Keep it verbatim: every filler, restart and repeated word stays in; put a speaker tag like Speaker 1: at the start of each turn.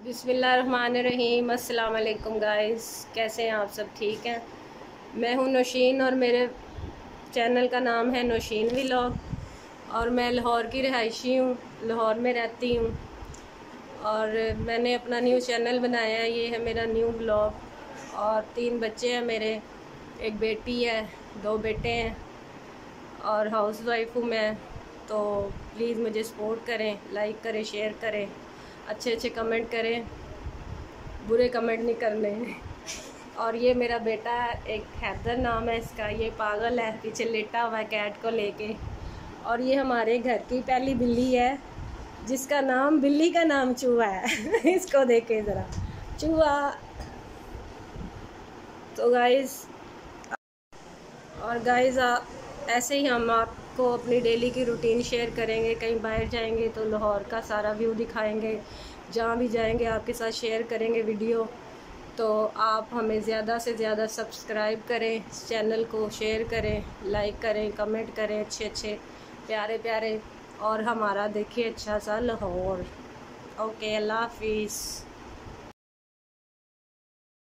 Speaker 1: बिस्मिल्लाहिर्रहमानिर्रहीम। अस्सलाम वालेकुम गाइस, कैसे हैं आप सब? ठीक हैं। मैं हूं नौशीन और मेरे चैनल का नाम है नौशीन व्लॉग और मैं लाहौर की रिहायशी हूँ, लाहौर में रहती हूँ और मैंने अपना न्यू चैनल बनाया है। ये है मेरा न्यू व्लॉग और तीन बच्चे हैं मेरे, एक बेटी है, दो बेटे हैं और हाउस वाइफ हूँ मैं। तो प्लीज़ मुझे सपोर्ट करें, लाइक करें, शेयर करें, अच्छे अच्छे कमेंट करें, बुरे कमेंट नहीं करने। और ये मेरा बेटा है, एक हैदर नाम है इसका, ये पागल है, पीछे लेटा हुआ है कैट को लेके। और ये हमारे घर की पहली बिल्ली है जिसका नाम, बिल्ली का नाम चूहा है। इसको देखे ज़रा, चूहा। तो गाइस और गाइस ऐसे ही हम आपको अपनी डेली की रूटीन शेयर करेंगे। कहीं बाहर जाएंगे तो लाहौर का सारा व्यू दिखाएंगे, जहाँ भी जाएंगे आपके साथ शेयर करेंगे वीडियो। तो आप हमें ज़्यादा से ज़्यादा सब्सक्राइब करें, चैनल को शेयर करें, लाइक करें, कमेंट करें, अच्छे अच्छे प्यारे प्यारे, और हमारा देखिए अच्छा सा लाहौर। ओके, अल्लाह हाफिज़।